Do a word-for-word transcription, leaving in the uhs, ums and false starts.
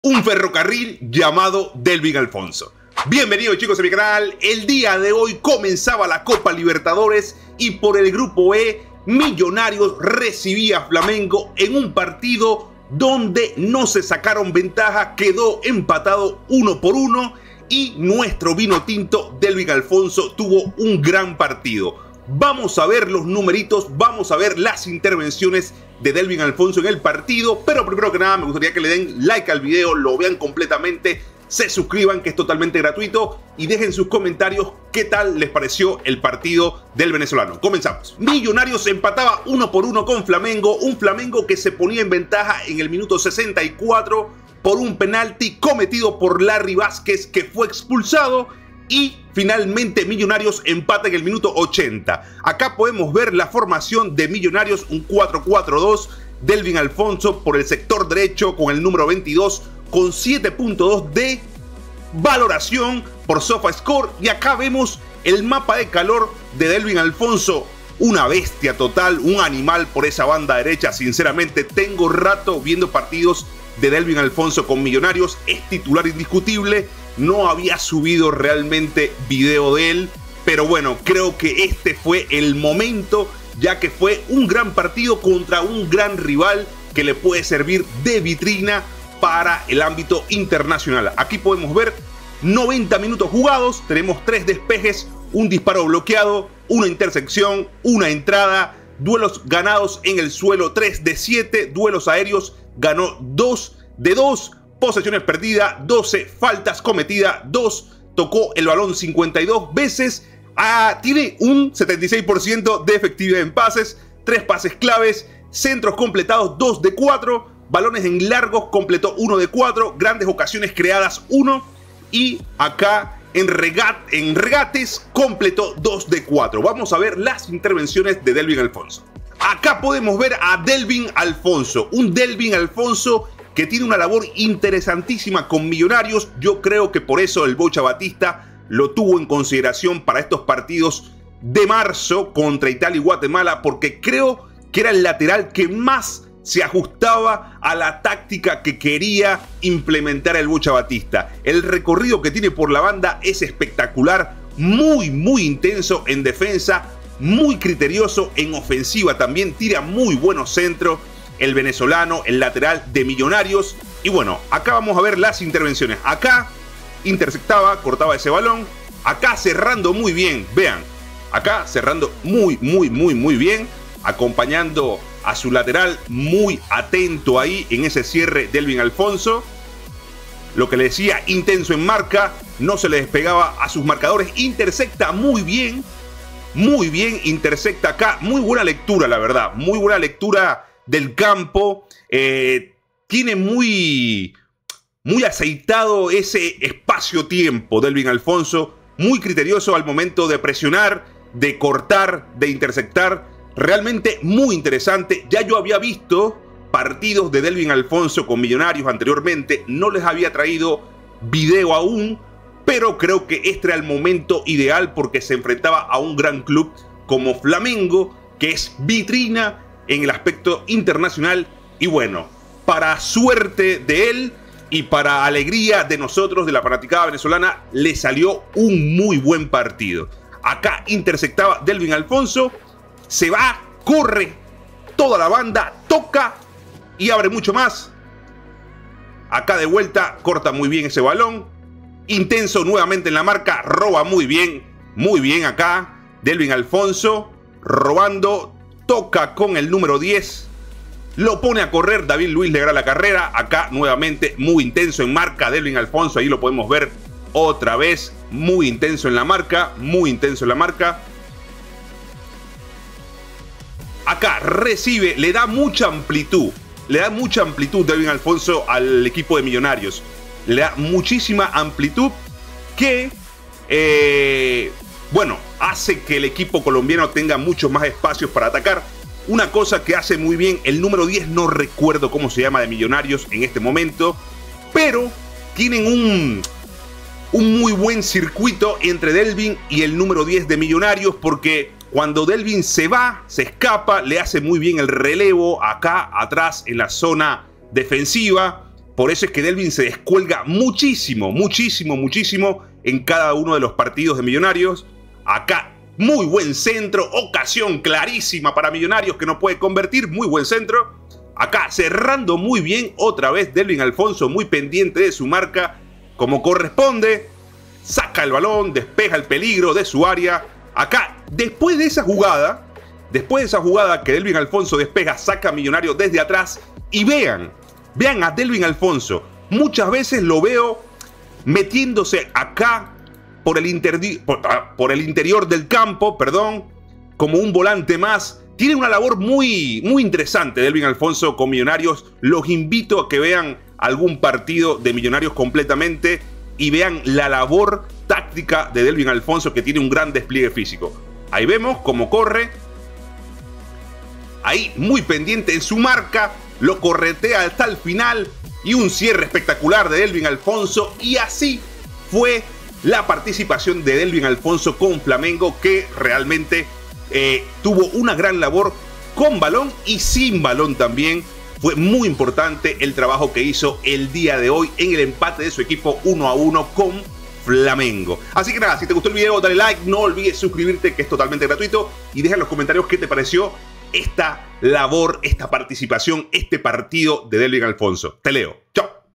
un ferrocarril llamado Delvin Alfonso. Bienvenidos chicos a mi canal. El día de hoy comenzaba la Copa Libertadores y por el grupo E, Millonarios recibía a Flamengo en un partido donde no se sacaron ventaja, quedó empatado uno por uno y nuestro vino tinto Delvin Alfonso tuvo un gran partido. Vamos a ver los numeritos, vamos a ver las intervenciones de Delvin Alfonso en el partido, pero primero que nada me gustaría que le den like al video, lo vean completamente, se suscriban que es totalmente gratuito y dejen sus comentarios qué tal les pareció el partido del venezolano. Comenzamos. Millonarios empataba uno por uno con Flamengo, un Flamengo que se ponía en ventaja en el minuto sesenta y cuatro por un penalti cometido por Larry Vázquez que fue expulsado. Y finalmente Millonarios empata en el minuto ochenta. Acá podemos ver la formación de Millonarios, un cuatro cuatro dos. Delvin Alfonso por el sector derecho con el número veintidós, con siete punto dos de valoración por SofaScore. Y acá vemos el mapa de calor de Delvin Alfonso. Una bestia total, un animal por esa banda derecha. Sinceramente, tengo rato viendo partidos de Delvin Alfonso con Millonarios. Es titular indiscutible. No había subido realmente video de él, pero bueno, creo que este fue el momento, ya que fue un gran partido contra un gran rival que le puede servir de vitrina para el ámbito internacional. Aquí podemos ver noventa minutos jugados, tenemos tres despejes, un disparo bloqueado, una intersección, una entrada, duelos ganados en el suelo tres de siete, duelos aéreos ganó dos de dos, posesiones perdidas, doce, faltas cometidas, dos, tocó el balón cincuenta y dos veces, ah, tiene un setenta y seis por ciento de efectividad en pases, tres pases claves, centros completados dos de cuatro, balones en largos completó uno de cuatro, grandes ocasiones creadas uno y acá en, regat, en regates completó dos de cuatro. Vamos a ver las intervenciones de Delvin Alfonso. Acá podemos ver a Delvin Alfonso, un Delvin Alfonso que tiene una labor interesantísima con Millonarios. Yo creo que por eso el Bocha Batista lo tuvo en consideración para estos partidos de marzo contra Italia y Guatemala, porque creo que era el lateral que más se ajustaba a la táctica que quería implementar el Bocha Batista. El recorrido que tiene por la banda es espectacular, muy muy intenso en defensa, muy criterioso en ofensiva también, tira muy buenos centros. El venezolano, el lateral de Millonarios. Y bueno, acá vamos a ver las intervenciones. Acá interceptaba, cortaba ese balón. Acá cerrando muy bien, vean. Acá cerrando muy, muy, muy, muy bien. Acompañando a su lateral, muy atento ahí en ese cierre Delvin Alfonso. Lo que le decía, intenso en marca. No se le despegaba a sus marcadores. Intercepta muy bien. Muy bien, intercepta acá. Muy buena lectura, la verdad. Muy buena lectura del campo, eh, tiene muy, muy aceitado ese espacio-tiempo Delvin Alfonso, muy criterioso al momento de presionar, de cortar, de interceptar, realmente muy interesante. Ya yo había visto partidos de Delvin Alfonso con Millonarios anteriormente, no les había traído video aún, pero creo que este era el momento ideal porque se enfrentaba a un gran club como Flamengo, que es vitrina en el aspecto internacional. Y bueno, para suerte de él y para alegría de nosotros, de la fanaticada venezolana, le salió un muy buen partido. Acá interceptaba Delvin Alfonso, se va, corre toda la banda, toca y abre mucho más. Acá de vuelta, corta muy bien ese balón, intenso nuevamente en la marca, roba muy bien, muy bien acá Delvin Alfonso, robando. Toca con el número diez, lo pone a correr, David Luiz le gana la carrera. Acá nuevamente muy intenso en marca Delvin Alfonso, ahí lo podemos ver otra vez, muy intenso en la marca, muy intenso en la marca. Acá recibe, le da mucha amplitud, le da mucha amplitud Delvin Alfonso al equipo de Millonarios. Le da muchísima amplitud que, eh, bueno, hace que el equipo colombiano tenga muchos más espacios para atacar. Una cosa que hace muy bien el número diez, no recuerdo cómo se llama de Millonarios en este momento, pero tienen un, un muy buen circuito entre Delvin y el número diez de Millonarios, porque cuando Delvin se va, se escapa, le hace muy bien el relevo acá atrás en la zona defensiva. Por eso es que Delvin se descuelga muchísimo, muchísimo, muchísimo en cada uno de los partidos de Millonarios. Acá, muy buen centro, ocasión clarísima para Millonarios que no puede convertir, muy buen centro. Acá, cerrando muy bien, otra vez Delvin Alfonso, muy pendiente de su marca, como corresponde. Saca el balón, despeja el peligro de su área. Acá, después de esa jugada, después de esa jugada que Delvin Alfonso despeja, saca a Millonarios desde atrás. Y vean, vean a Delvin Alfonso. Muchas veces lo veo metiéndose acá por el, interdi- por, ah, por el interior del campo, perdón, como un volante más. Tiene una labor muy, muy interesante Delvin Alfonso con Millonarios. Los invito a que vean algún partido de Millonarios completamente y vean la labor táctica de Delvin Alfonso, que tiene un gran despliegue físico. Ahí vemos cómo corre. Ahí muy pendiente en su marca. Lo corretea hasta el final. Y un cierre espectacular de Delvin Alfonso. Y así fue la participación de Delvin Alfonso con Flamengo, que realmente eh, tuvo una gran labor con balón y sin balón también. Fue muy importante el trabajo que hizo el día de hoy en el empate de su equipo uno a uno con Flamengo. Así que nada, si te gustó el video, dale like, no olvides suscribirte, que es totalmente gratuito, y deja en los comentarios qué te pareció esta labor, esta participación, este partido de Delvin Alfonso. Te leo. Chao.